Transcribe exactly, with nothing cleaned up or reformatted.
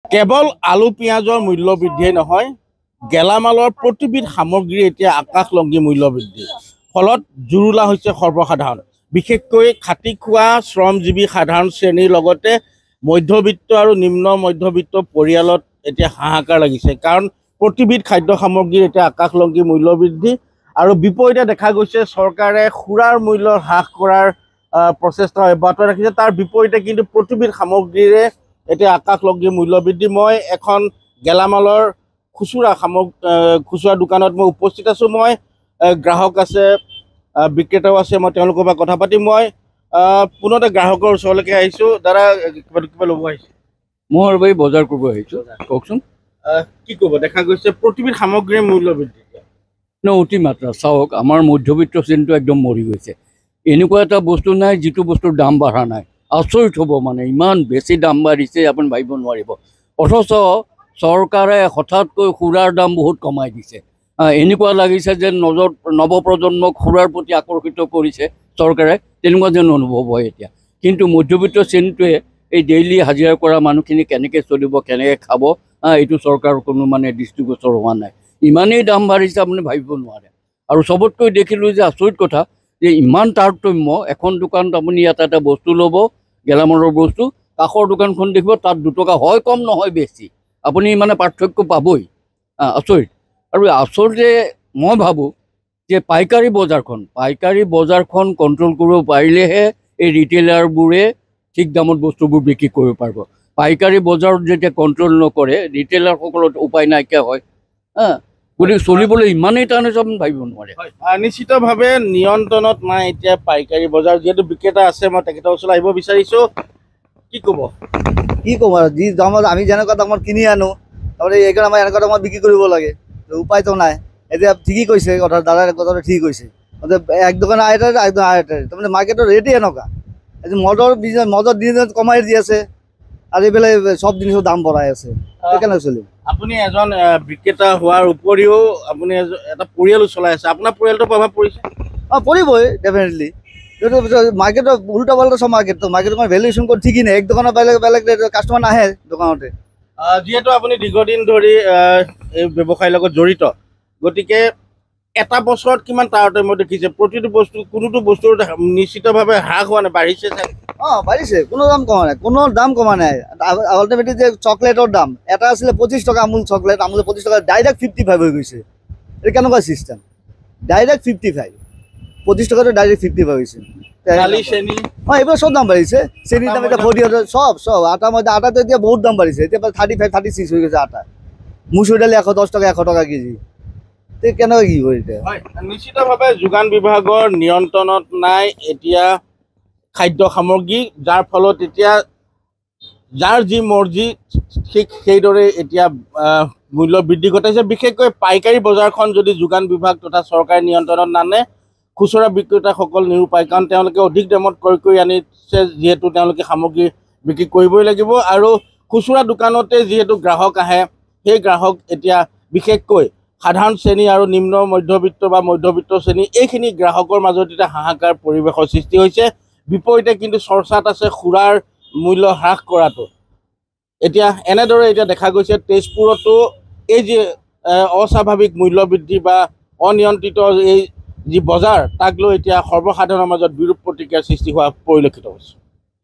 কেৱল আলু পিঁয়াজৰ মূল্য বৃদ্ধিয়ে নহয়, গেলামালৰ প্ৰতিবিধ সামগ্ৰী এতিয়া আকাশলংঘী মূল্য বৃদ্ধি ফলত জুৰুলা হৈছে সৰ্বসাধাৰণ, বিশেষকৈ খাটি খোৱা শ্ৰমজীৱী সাধাৰণ শ্ৰেণীৰ লগতে মধ্যবিত্ত আৰু নিম্ন মধ্যবিত্ত পৰিয়ালত এতিয়া হাহাকাৰ লাগিছে। কাৰণ প্ৰতিবিধ খাদ্য সামগ্ৰীৰ এতিয়া আকাশলংঘী মূল্য বৃদ্ধি আৰু বিপৰীতে দেখা গৈছে চৰকাৰে সুৰাৰ মূল্য হ্ৰাস কৰাৰ প্ৰচেষ্টা অব্যাহত ৰাখিছে। তাৰ বিপৰীতে কিন্তু প্ৰতিবিধ সামগ্ৰীৰে এতিয়া আকাশলংঘী মূল্য বৃদ্ধি। মই এখন গেলামালৰ খুচুৰা সামগ্ৰী খুচুৰা দোকানত মই উপস্থিত আছোঁ। মই গ্ৰাহক আছে, বিক্ৰেতাও আছে, মই তেওঁলোকৰ পৰা কথা পাতিম। মই পুনতে গ্ৰাহকৰ ওচৰলৈকে আহিছোঁ। দাদা কিবা কিবা ল'ব আহিছে? মই আৰু এই বজাৰ কৰিব আহিছোঁ। কওকচোন কি ক'ব? দেখা গৈছে প্ৰতিবিধ সামগ্ৰীৰ মূল্য বৃদ্ধি ন অতিমাত্ৰা। চাওক, আমাৰ মধ্যবিত্ত শ্ৰেণীটো একদম মৰি গৈছে। এনেকুৱা এটা বস্তু নাই যিটো বস্তুৰ দাম বাঢ়া নাই। আচৰিত হ'ব, মানে ইমান বেছি দাম বাঢ়িছে আপুনি ভাবিব নোৱাৰিব। অথচ চৰকাৰে হঠাৎকৈ সুৰাৰ দাম বহুত কমাই দিছে। এনেকুৱা লাগিছে যে নজৰ নৱপ্ৰজন্মক সুৰাৰ প্ৰতি আকৰ্ষিত কৰিছে চৰকাৰে, তেনেকুৱা যেন অনুভৱ হয় এতিয়া। কিন্তু মধ্যবিত্ত শ্ৰেণীটোৱে এই ডেইলি হাজিৰা কৰা মানুহখিনি কেনেকৈ চলিব, কেনেকৈ খাব, এইটো চৰকাৰৰ কোনো মানে দৃষ্টিগোচৰ হোৱা নাই। ইমানেই দাম বাঢ়িছে আপুনি ভাবিব নোৱাৰে। আৰু চবতকৈ দেখিলোঁ যে আচৰিত কথা যে ইমান তাৰতম্য। এখন দোকানত আপুনি ইয়াত এটা বস্তু ল'ব, গেলামালৰ বস্তু, কাষৰ দোকানখন দেখিব তাত দুটকা হয় কম নহয় বেছি, আপুনি মানে পাৰ্থক্য পাবই। আচৰিত। আৰু আচলতে মই ভাবোঁ যে পাইকাৰী বজাৰখন পাইকাৰী বজাৰখন কণ্ট্ৰল কৰিব পাৰিলেহে এই ৰিটেইলাৰবোৰে ঠিক দামত বস্তুবোৰ বিক্ৰী কৰিব পাৰিব। পাইকাৰী বজাৰত যেতিয়া কণ্ট্ৰল নকৰে ৰিটেইলাৰসকলৰ উপায় নাইকিয়া হয়। গতিকে চলিবলৈ ইমানেই টান হৈছে আপুনি ভাবিব নোৱাৰে। নিশ্চিতভাৱে নিয়ন্ত্ৰণত নাই এতিয়া পাইকাৰী বজাৰ। যিহেতু বিক্ৰেতা আছে, মই তেখেতৰ ওচৰলৈ আহিব বিচাৰিছোঁ। কি ক'ব? কি ক'ম আৰু, যি দামত আমি যেনেকুৱা দামত কিনি আনো তাৰমানে এইকাৰণে আমাৰ এনেকুৱা দামত বিক্ৰী কৰিব লাগে, উপায়তো নাই। এতিয়া ঠিকেই কৈছে কথা, দাদাৰ কথাটো ঠিক কৈছে। এক দোকান আইটা এক দোকান আইটা তাৰমানে মাৰ্কেটৰ ৰেটেই এনেকুৱা। আজি মদৰ বিজনেছ, মদৰ দিন কমাই দি আছে আৰু এইফালে চব জিনিসৰ দাম বঢ়াই আছে। সেইকাৰণে চলিম। আপুনি এজন বিক্ৰেতা হোৱাৰ উপৰিও আপুনি এটা পৰিয়ালো চলাই আছে, আপোনাৰ পৰিয়ালটো প্ৰভাৱ পৰিছে? অঁ, পৰিবই ডেফিনেটলি। মাৰ্কেটৰ উল্টা পাল্টা চব মাৰ্কেটটো মাৰ্কেটখন ভেলুৱেশ্যন কৰি ঠিকেই নাই। এক দোকানৰ বেলেগ বেলেগ কাষ্টমাৰ নাহে দোকানতে। যিহেতু আপুনি দীৰ্ঘদিন ধৰি এই ব্যৱসায়ৰ লগত জড়িত, গতিকে এটা বছৰত কিমান তাৰতম্য দেখিছে? প্ৰতিটো বস্তু কোনোটো বস্তুৰ নিশ্চিতভাৱে হ্ৰাস হোৱা নাই, বাঢ়িছে চাগে? অঁ, বাঢ়িছে। কোনো দাম কমা নাই, কোনো দাম কমা নাই। আল্টিমেটলি যে চকলেটৰ দাম এটা আছিলে পঁচিছ টকা, আমুল চকলেট আমুল পঁচিছ টকা, ডাইৰেক্ট ফিফটি ফাইভ হৈ গৈছে। এইটো কেনেকুৱা চিষ্টেম? ডাইৰেক্ট ফিফটি ফাইভ পঁচিছ টকাটো ডাইৰেক্ট ফিফটি ফাইভ হৈছে। চেনি, অঁ, এইবোৰ চব দাম বাঢ়িছে। চেনিৰ দাম এতিয়া ফৰ্টি হাণ্ড্ৰেড, চব চব আটা ময়দা। আটাটো এতিয়া বহুত দাম বাঢ়িছে, এতিয়া থাৰ্টি ফাইভ থাৰ্টি ছিক্স হৈ গৈছে আটা। মুচুৰ দালি এশ দহ টকা, এশ টকা কেজি। কেনেকৈ কি কৰে এতিয়া? হয়, নিশ্চিতভাৱে যোগান বিভাগৰ নিয়ন্ত্ৰণত নাই এতিয়া খাদ্য সামগ্ৰী, যাৰ ফলত এতিয়া যাৰ যি মৰ্জি ঠিক সেইদৰে এতিয়া মূল্য বৃদ্ধি ঘটাইছে। বিশেষকৈ পাইকাৰী বজাৰখন যদি যোগান বিভাগ তথা চৰকাৰে নিয়ন্ত্ৰণত নানে, খুচুৰা বিক্ৰেতাসকল নিৰুপায়। কাৰণ তেওঁলোকে অধিক দামত ক্ৰয় কৰি আনিছে, যিহেতু তেওঁলোকে সামগ্ৰী বিক্ৰী কৰিবই লাগিব। আৰু খুচুৰা দোকানতে যিহেতু গ্ৰাহক আহে, সেই গ্ৰাহক এতিয়া বিশেষকৈ সাধাৰণ শ্ৰেণী আৰু নিম্ন মধ্যবিত্ত বা মধ্যবিত্ত শ্ৰেণী, এইখিনি গ্ৰাহকৰ মাজত এতিয়া হাহাকাৰ পৰিৱেশৰ সৃষ্টি হৈছে। বিপৰীতে কিন্তু চৰ্চাত আছে সুৰাৰ মূল্য হ্ৰাস কৰাটো। এতিয়া এনেদৰে এতিয়া দেখা গৈছে তেজপুৰতো এই যি অস্বাভাৱিক মূল্য বৃদ্ধি বা অনিয়ন্ত্ৰিত এই যি বজাৰ, তাক লৈ এতিয়া সৰ্বসাধাৰণৰ মাজত বিৰূপ প্ৰতিক্ৰিয়াৰ সৃষ্টি হোৱা পৰিলক্ষিত হৈছে।